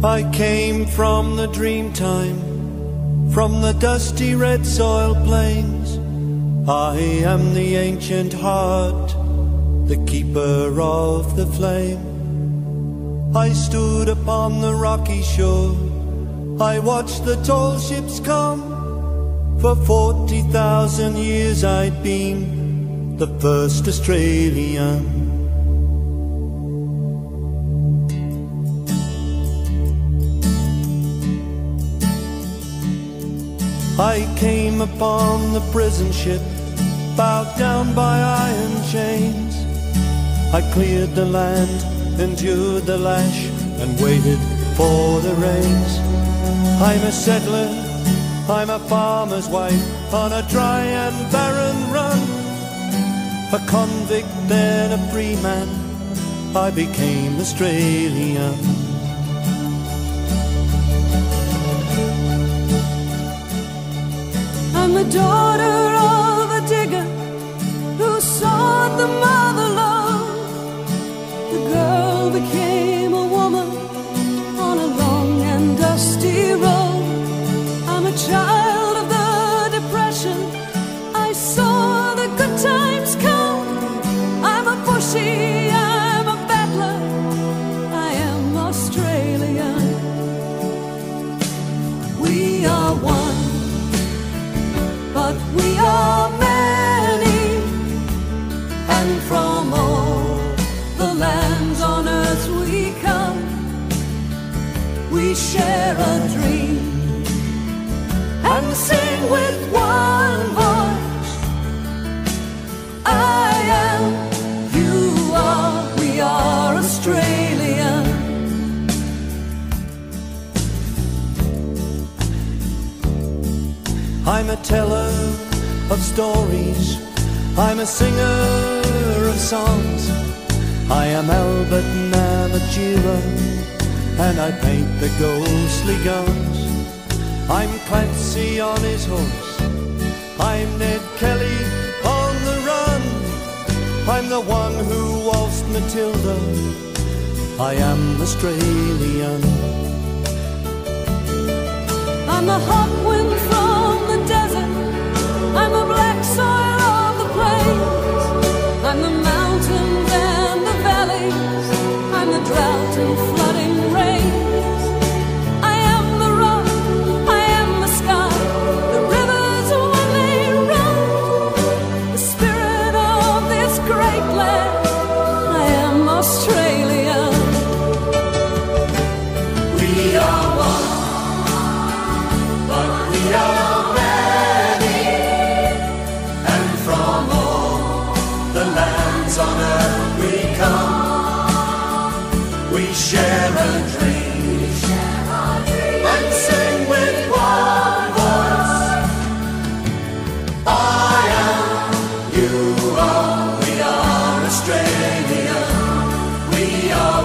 I came from the dream time, from the dusty red soil plains. I am the ancient heart, the keeper of the flame. I stood upon the rocky shore, I watched the tall ships come. For 40,000 years I'd been the first Australian. I came upon the prison ship, bowed down by iron chains. I cleared the land, endured the lash, and waited for the rains. I'm a settler, I'm a farmer's wife, on a dry and barren run. A convict, then a free man, I became Australian. I'm the daughter of a digger who sought the mother love. The girl became a woman on a long and dusty road. I'm a child of the Depression, I saw the good times come. I'm a bushy, I'm a battler, I am Australian. We are one, but we are many, and from all the lands on earth we come. We share a dream and sing with one voice. I am, you are, we are Australian. I'm a teller of stories, I'm a singer of songs. I am Albert Namatjira, and I paint the ghostly guns. I'm Clancy on his horse, I'm Ned Kelly on the run. I'm the one who waltzed Matilda, I am Australian. I'm the hot wind from the desert, I'm the black soil of the plains. I'm the mountains and the valleys, I'm the drought and flooding rains. I am the rock, I am the sky, the rivers when they run. The spirit of this great land, I am Australian. We are one, we are many, and from all the lands on earth we come. We share a dream and sing with one voice. I am, you are, we are Australia. We are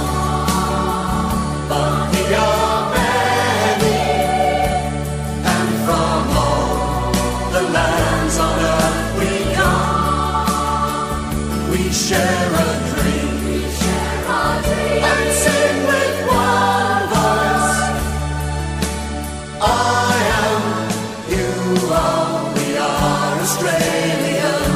one, but we are on earth we come. We share a dream, and sing with one voice. I am, you are, we are Australian.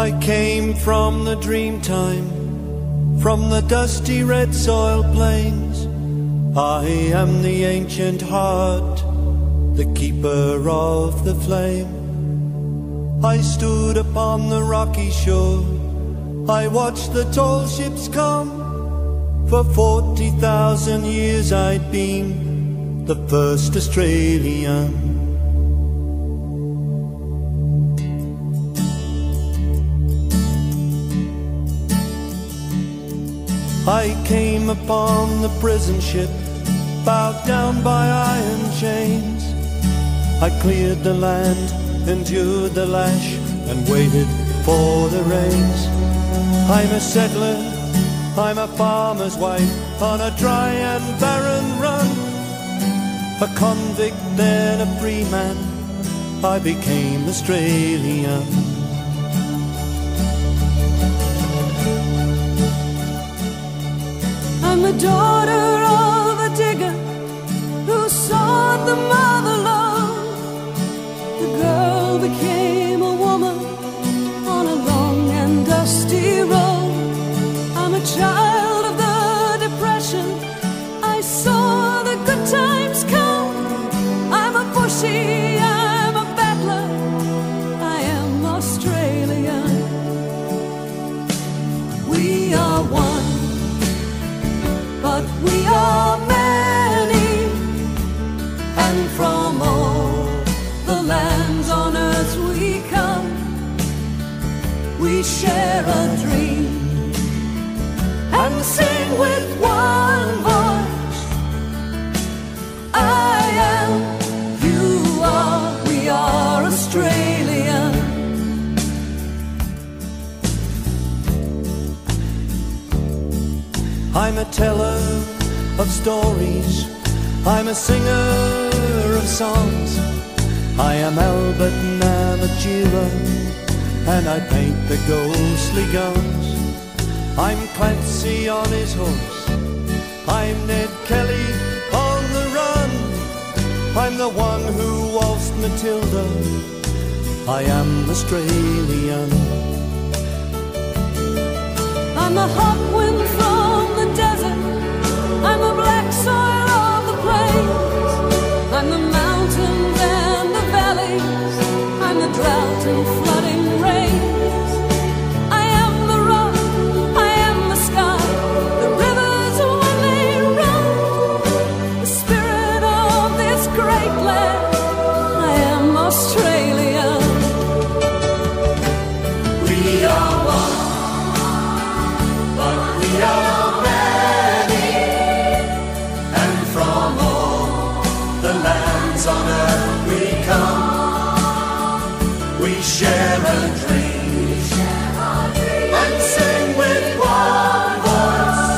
I came from the dream time, from the dusty red soil plains. I am the ancient heart, the keeper of the flame. I stood upon the rocky shore, I watched the tall ships come. For 40,000 years I'd been the first Australian. I came upon the prison ship, bowed down by iron chains. I cleared the land, endured the lash, and waited for the rains. I'm a settler, I'm a farmer's wife, on a dry and barren run. A convict, then a free man, I became Australian. I'm the daughter of a digger who sought the mother love. The girl became a woman on a long and dusty road. I'm a child of the Depression, I saw the good times come. I'm a bushy, I'm a battler, I am Australian. We are one, but we are many, and from all the lands on earth we come. We share a dream and sing with one voice. I am, you are, we are Australian. I'm a teller of stories, I'm a singer of songs. I am Albert Namatjira, and I paint the ghostly guns. I'm Clancy on his horse, I'm Ned Kelly on the run. I'm the one who waltzed Matilda, I am Australian. I'm a hot wind from the desert, I'm a black soil of the plains. I'm the mountains and the valleys, I'm the drought and flooding rains. I am the rock, I am the sky, the rivers when they run. The spirit of this great land, I am Australian. We are one, but we are many, and from all the lands on earth we come. We share a dream and sing with one voice.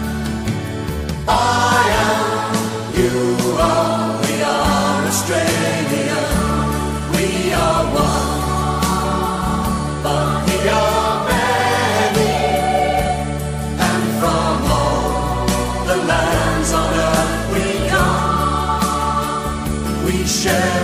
I am, you are, we are Australia. We are one, but we are many, and from all the lands on earth we come. We share